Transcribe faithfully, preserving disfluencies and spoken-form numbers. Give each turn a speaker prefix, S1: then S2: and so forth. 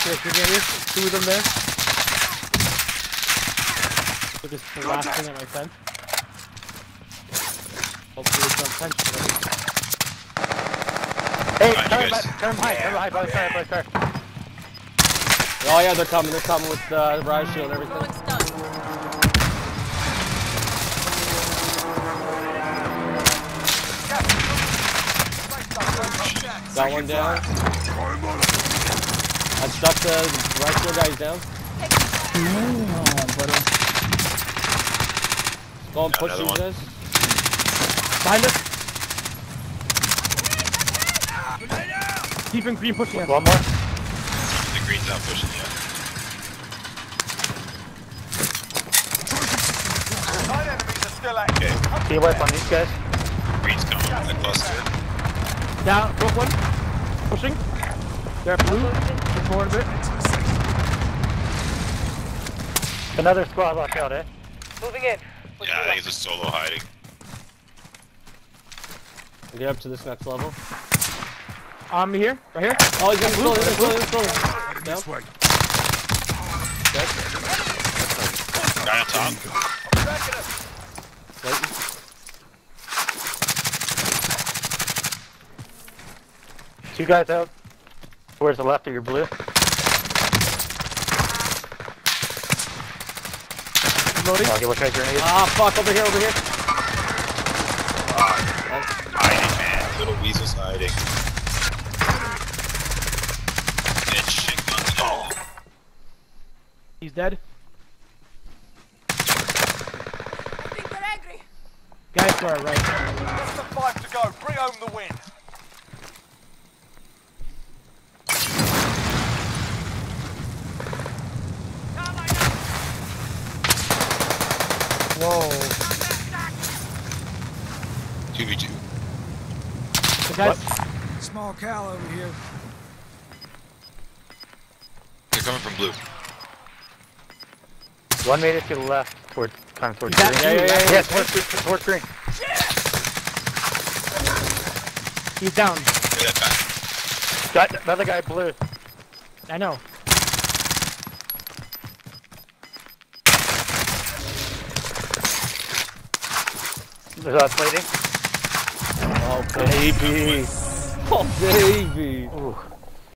S1: They're shooting at you. Two of them there. Look at the last thing at my tent. Hopefully it's on tension.
S2: Hey,
S3: Alright,
S2: turn
S3: you guys.
S2: back, turn behind, turn behind, by the car, by the car.
S1: Oh yeah, they're coming. They're coming with uh, the riot shield and everything. Got one down. I struck the right shield guys down. Go and push these guys. Behind us. Keeping green pushing us.
S2: One more.
S3: The green's not pushing yet.
S4: Nine enemies are still active.
S3: Okay,
S2: Team wipe on these guys.
S3: green's coming. They're close to it.
S1: Down, broke one. Pushing. They're blue. Just forward a bit.
S2: Another squad locked out, eh?
S5: Moving in.
S3: Yeah, I think it's a solo hiding.
S1: Get up to this next level. Um, here, right here. Oh, he's got blue. He's got blue. He's got
S4: This
S1: blue.
S4: way.
S3: Guy on top.
S1: Wait.
S2: Two guys out. Towards the left of your blue.
S1: Loading.
S2: Okay, we'll try grenades.
S1: Ah, fuck, over here, over here.
S3: Hiding, man. Little weasel's hiding. Bitch, shit guns. Oh.
S1: He's dead.
S5: I think they're angry.
S1: Guys to our right.
S4: Less than five to go. Bring home the win.
S1: Whoa.
S3: two v two.
S1: The guys.
S4: Small Cal over here.
S3: They're coming from blue.
S2: One made it to the left, towards, kind of towards
S1: Is that
S2: green.
S1: you? Yeah, yeah, yeah.
S2: Yeah, towards, green, towards green.
S1: He's down.
S3: Look at that
S2: Got another guy blue.
S1: I know.
S2: There's a plating.
S1: Oh, baby. Oh, baby.
S2: Ooh.